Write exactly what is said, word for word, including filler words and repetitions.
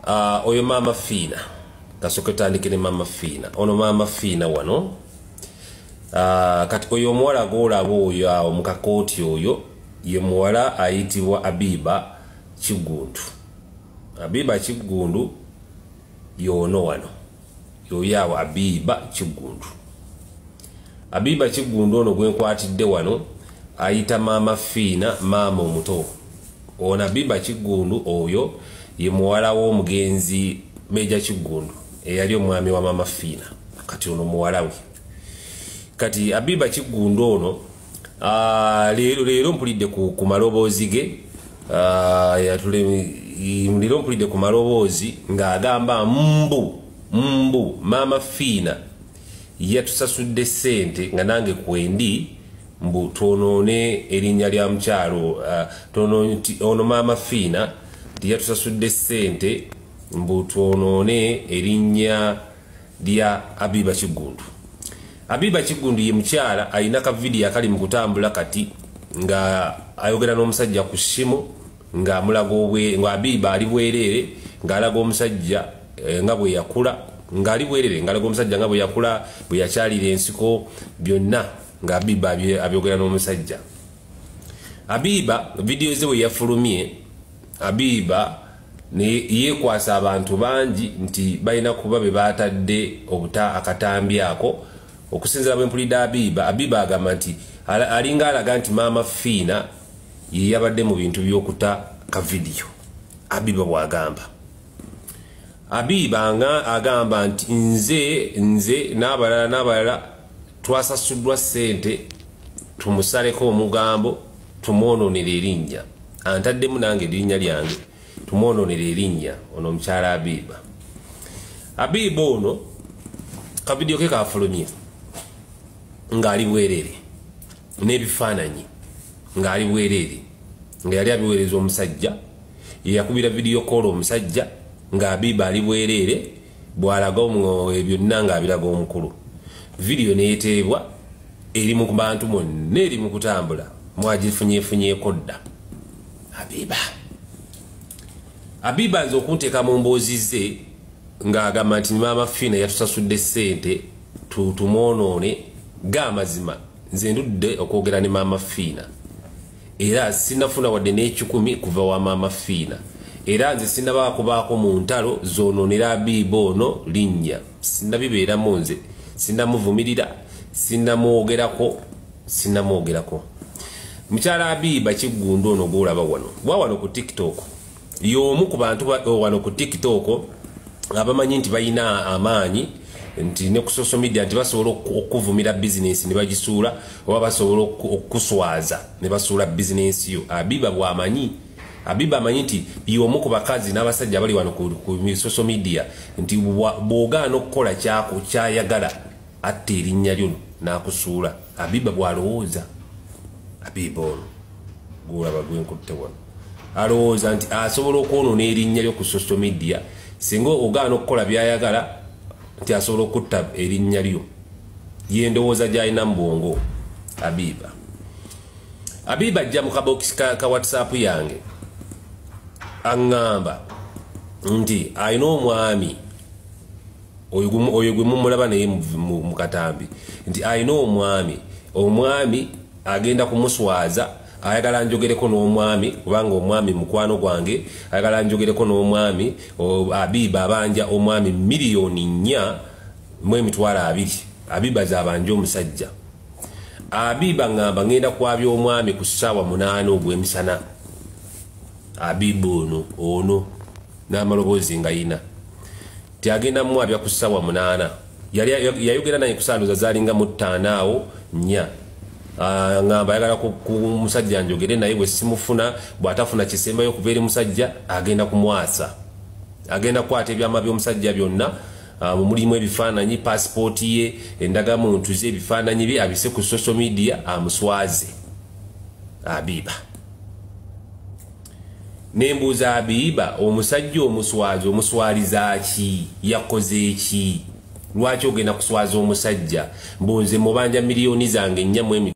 Uh, oyo mama Fina kasoke tandike ne mama Fina ono mama Fina wano uh, kati oyo mwala gola boyo awo mukakoti oyo ye mwala ayitibwa Abiba Kigundu. Abiba Kigundu yono wano yoyawo Abiba Kigundu. Abiba Kigundu ono gwenkwatidde wano ayita mama Fina mama omuto. Ono Abiba Kigundu oyo ye muwala w'omugenzi Meja Kigundu eyali omwami wa mama Fina kati ono muwala we. Kati Abiba Kigundu ono uh, lero lero mpulidde ku, ku maloboozi ge uh, yatule lero mpulidde ku maloboozi ng'agamba mbu mbu mama Fina yatusasudde ssente nga nange kwendi mbu twonone erinnya lya mukyalo uh, tono ono mama Fina yatusasudde ssente mbu twonone erinnya lya Abiba Kigundu. Abiba Kigundu ye mukyala alina ka video akali mu kutambula kati nga ayogera n'omusajja ku simu nga mulago obwe nga Abiba ali bwerere nga alaga omusajja e, nga bwe yakula nga ali bwerere nga alaga omusajja nga bwe yakula bwe yakyalira ensiko byonna nga Abiba abyogera n'omusajja. Abiba video ze we yafulumye Abiba ne yekwasa abantu bangi nti balina kuba be batadde obuta akatambyako okusinzira bwe mpulidde Abiba. Abiba agamba nti alinga alaga nti mama Fina ye yabadde mu bintu by'okuta ka video. Abiba bwagamba. Abiba nga agamba nti nze nze n'abalala n'abalala twasasuddwa ssente tumusaleko omugambo tumwononera erinnya antaddemu nange erinnya lyange tumwononera erinnya ono mukyala Abiba. Abiba ono ka video ke kafulumye ng'ali bwerere n'ebifaananyi ng'ali bwerere nga yali abiweereza omusajja yakubira video call omusajja nga Abiba ali bwerere bw'alaga byonna ng'abiraga omukulu. Video neeteebwa eri mu bantu mwonna eri mu kutambula mwagifunyeefunyeeko dda. Abiba Abiba nze okunteeka mu mboozi ze ng'agamba nti mama Fina yatusasudde ssente tumwonoone g'amazima. Nze ndudde okwogera ne mama Fina era sinafuna wadde n'ekikumi kuva wa mama Fina era nze sinnabakubaako mu ntalo zoononera Abiba ono linnya sinnabibeeramu nze sinnamuvumirira sinnamwogerako sinnamwogerako. Mukyala Abiba Kigundu ono gwolaba wano bwa wano ku TikTok y'omu ku bantu wano ku TikTok abamanyi nti balina amaanyi nti ne ku social media nti basobola okuvumira business ne bagisuula oba basobola okuswaza ne basuula business yo. Abiba bw'amanyi Abiba amanyi nti y'omu ku bakazi n'abasajja bali wano ku, ku social media nti bw'ogaana okukola kyako kyayagala atta erinnya lyo n'akusuula. Abiba bw'alowooza Abiba ono gwolaba gwenkutte wano alowooza nti asobola okwonoona erinnya lyo ku social media singa ogaana okukola byayagala nti asobola okutta erinnya lyo. Ye ndowooza gy'alina mu bwongo Abiba. Abiba ajja mu kabokisi ka, ka WhatsApp yange aŋŋamba nti alina omwami oyo gwe mumulaba naye mu katambi nti alina omwami omwami agenda kumuswaza ayagala njogereko n'omwami kubanga omwami mukwano gwange ayagala njogereko n'omwami Abiba abanja omwami miliyoni nnya mu emitwalo abiri. Abiba zabanja omusajja. Abiba ngamba ngenda kwabya omwami ku ssaawa munaana ogw'emisana. Abiba ono ono n'amaloboozi nga yina tiagenda mwabya ku ssaawa munaana yayogera naye kusanduza zalinga mu ttaano awo nnya. Uh, ngamba ayagala ku musajja njogere naye bwe simufuna bw'atafuna kisembayo kuva eri musajja agenda kumwasa agenda kwata ebyama by'omusajja byonna uh, mulimu ebifaananyi passport ye endagamuntu ze ebifaananyi bye abise ku social media amuswaze. Abiba nembuuza Abiba omusajja omuswazi omuswaliza ki yakoze ki lwaki ogenda kuswaza omusajja mbunze mubanja miliyoni zange nnya mu